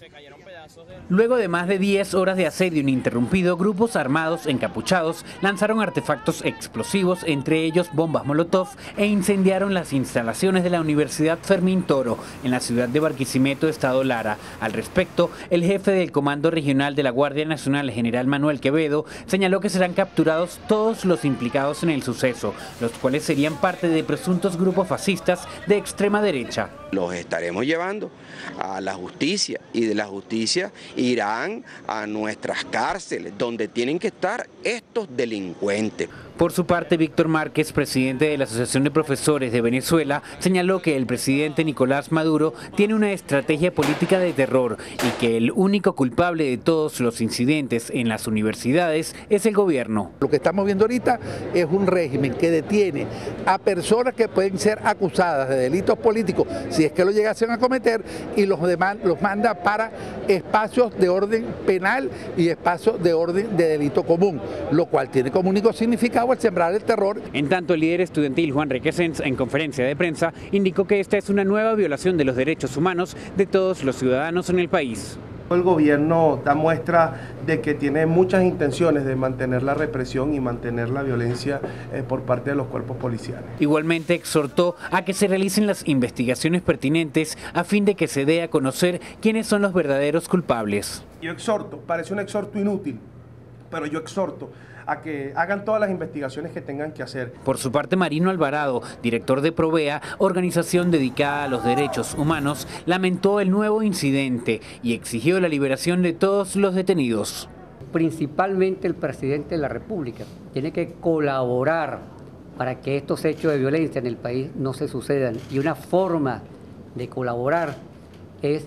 Luego de más de 10 horas de asedio ininterrumpido, grupos armados encapuchados lanzaron artefactos explosivos, entre ellos bombas molotov, e incendiaron las instalaciones de la Universidad Fermín Toro en la ciudad de Barquisimeto, estado Lara. Al respecto, el jefe del Comando Regional de la Guardia Nacional, general Manuel Quevedo, señaló que serán capturados todos los implicados en el suceso, los cuales serían parte de presuntos grupos fascistas de extrema derecha. Los estaremos llevando a la justicia y de la justicia irán a nuestras cárceles donde tienen que estar estos delincuentes. Por su parte, Víctor Márquez, presidente de la Asociación de Profesores de Venezuela, señaló que el presidente Nicolás Maduro tiene una estrategia política de terror y que el único culpable de todos los incidentes en las universidades es el gobierno. Lo que estamos viendo ahorita es un régimen que detiene a personas que pueden ser acusadas de delitos políticos, si es que lo llegasen a cometer, y los manda para espacios de orden penal y espacios de orden de delito común, lo cual tiene como único significado al sembrar el terror. En tanto, el líder estudiantil Juan Requesens, en conferencia de prensa, indicó que esta es una nueva violación de los derechos humanos de todos los ciudadanos en el país. El gobierno da muestra de que tiene muchas intenciones de mantener la represión y mantener la violencia por parte de los cuerpos policiales. Igualmente exhortó a que se realicen las investigaciones pertinentes a fin de que se dé a conocer quiénes son los verdaderos culpables. Yo exhorto, parece un exhorto inútil, pero yo exhorto a que hagan todas las investigaciones que tengan que hacer. Por su parte, Marino Alvarado, director de Provea, organización dedicada a los derechos humanos, lamentó el nuevo incidente y exigió la liberación de todos los detenidos. Principalmente el presidente de la República tiene que colaborar para que estos hechos de violencia en el país no se sucedan. Y una forma de colaborar es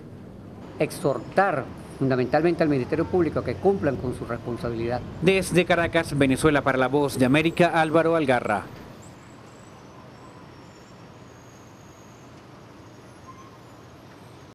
exhortar fundamentalmente al Ministerio Público a que cumplan con su responsabilidad. Desde Caracas, Venezuela, para La Voz de América, Álvaro Algarra.